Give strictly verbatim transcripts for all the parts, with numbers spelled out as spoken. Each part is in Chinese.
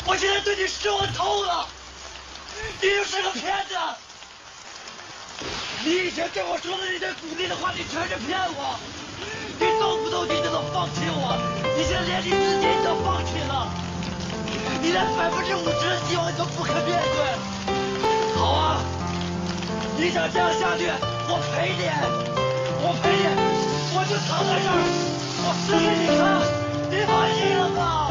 我现在对你失望透了，你就是个骗子！你以前对我说的那些鼓励的话，你全是骗我！你动不动你就能放弃我，你现在连你自己都放弃了，你连百分之五十的希望你都不肯面对。好啊，你想这样下去，我陪你，我陪你，我就躺在这儿，我死给你看，你满意了吗？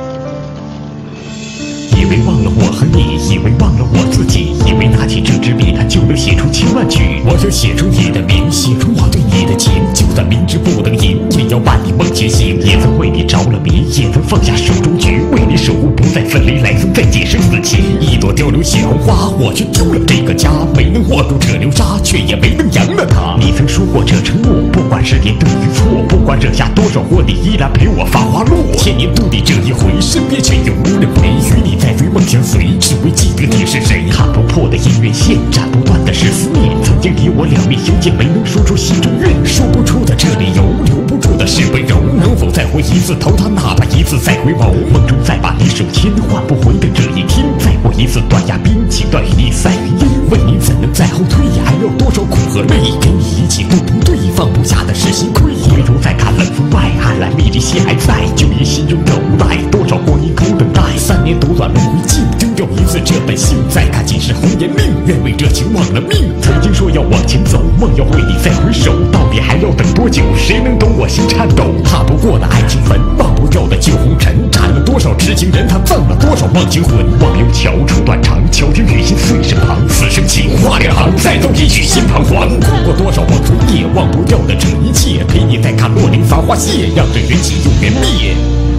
以为忘了我和你，以为忘了我自己，以为拿起这支笔，它就能写出千万句。我要写出你的名，写出我对你的情，就算明知不能赢，也要把你梦前行。也曾为你着了迷，也曾放下手中局，为你守护不再分离，来生再结生死情。一朵凋零血红花，我却救了这个家，没能握住这流沙，却也没能扬了它。你曾说过这承诺，不管是你对与错，不管惹下多少祸，你依然陪我繁花落。千年渡你这一回，身边却有无人陪，与你再随梦相随，只为记得你是谁。看不破的姻缘线，斩不断的是思念。曾经你我两面相见，没能说出心中愿，说不出的这理由，留不住的是温柔。能否再回一次头，他哪怕一次再回眸，梦中再把你手牵，换不回的这一天。再过一次断崖冰，情断与你赛云烟。为你怎能再后退，还要多少苦和泪？给你一切都不对，放不下的是心亏。回头再看冷风外，暗来蜜里血还在，就因心中的无奈，多少光阴空等待。三年斗短轮回尽，丢掉一次这本性，再看尽是红颜命，愿为这情忘了命。曾经说要往前走，梦要为你再回首，到底还要等多久？谁能懂我心颤抖？踏不过的爱情坟，忘不掉的旧红尘，斩了多少痴情人，他葬了多少忘情魂。忘忧桥处断肠，桥听雨心碎身旁，此生情话两行，再奏一曲心彷徨。哭过多少忘春夜，忘不掉的这一切，陪你再看落林繁花谢，让这缘起又缘灭。